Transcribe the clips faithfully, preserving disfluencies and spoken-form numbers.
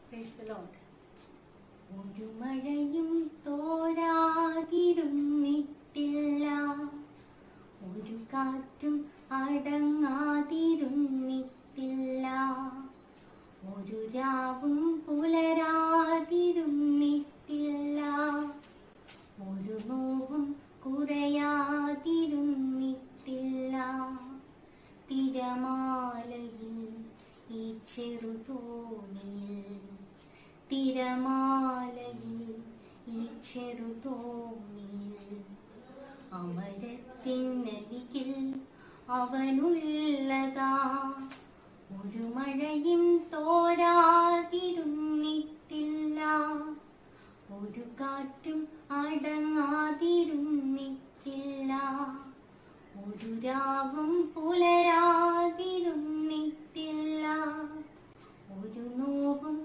Praise the Lord. ഒരു മഴയും തോരാതിരുന്നിട്ടില്ല, ഒരു കാറ്റും അടങ്ങാതിരുന്നിട്ടില്ല, ഒരു രാവും പുലരാതിരുന്നിട്ടില്ല, ഒരു നോവും കുറയാതിരുന്നിട്ടില്ല. തിരമാലയിൽ ഈ ചെറുതോണിയിൽ, തിരമാലയിൽ ഈ ചെറുതോണിയിൽ, അമരത്തിനരികിൽ അവനുള്ളതാ. ഒരു മഴയും തോരാതിരുന്നിട്ടില്ല, ഒരു കാറ്റും അടങ്ങാതിരുന്നിട്ടില്ല, ഒരു രാവും പുലരാതിരുന്നിട്ടില്ല, ഒരു നോവും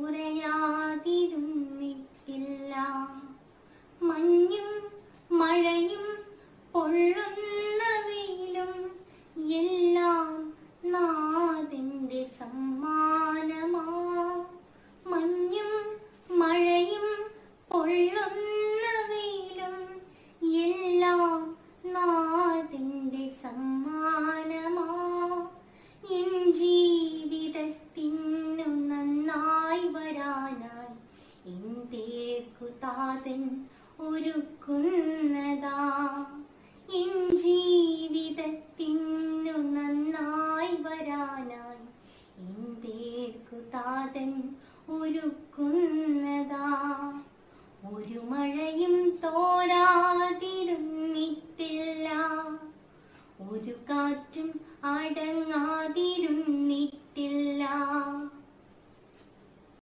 കുറയാതിരുന്നിട്ടില്ല. മഞ്ഞും മഴയും പൊള്ളുന്ന വെയിലും എല്ലാം നാഥന്റെ സമ്മാനമാ. മഞ്ഞും മഴയും പൊള്ളുന്ന വെയിലും എല്ലാം നാഥന്റെ സമ്മാനമാ. എൻ ജീവിതത്തിനു നന്നായി വരാനായി എന്തേക്കു താതൻ ഒരുക്കുന്നതാ. എൻ ജീവിതത്തിനു നന്നായി വരാനായി എന്തേക്കു താതൻ ഒരുക്കുന്നതാ. ഒരു മഴയും തോരാതിരുന്നിട്ടില്ല, ഒരു കാറ്റും അടങ്ങാതിരുന്നിട്ടില്ല,